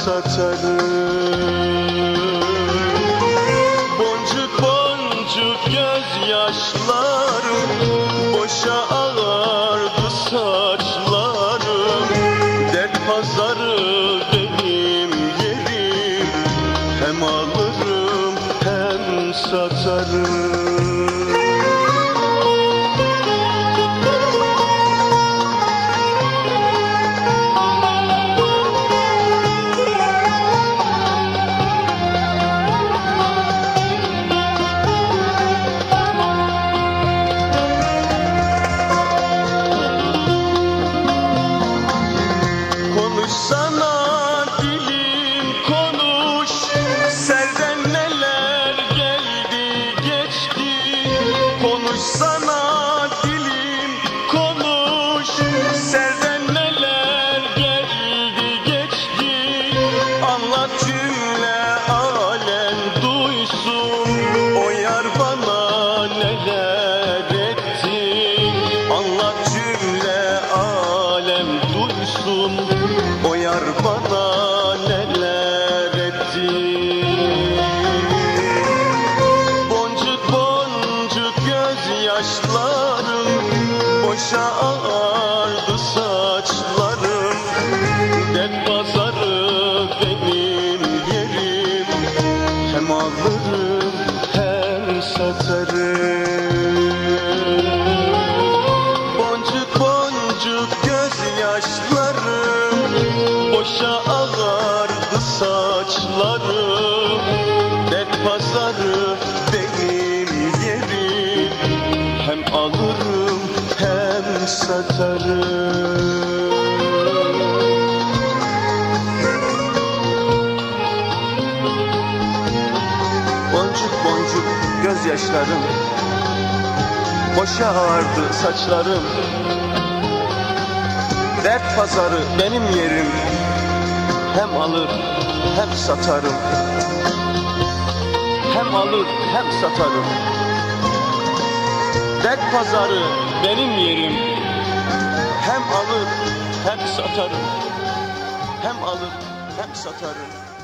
satarım. Boncuk boncuk gözyaşlarım, boşa ağardı saçlarım. Dert pazarı benim yerim, hem alırım hem satarım. Konuşsana dilim konuş, serden neler geldi geçti. Konuşsana dilim konuş, serden neler geldi geçti. Anlat cümle alem duysun, o yar bana neler etti. Anlat cümle alem duysun, o yar bana neler etti. Boncuk boncuk gözyaşlarım, boşa ağardı saçlarım. Dert pazarı benim yerim, hem alırım hem satarım. Boncuk boncuk gözyaşlarım, boşa ağardı saçlarım. Dert pazarı benim yerim, hem alırım hem satarım. Boncuk boncuk gözyaşlarım, boşa ağardı saçlarım. Dert pazarı benim yerim, hem alır hem satarım. Hem alır hem satarım. Dert pazarı benim yerim, hem alır hem satarım. Hem alır hem satarım.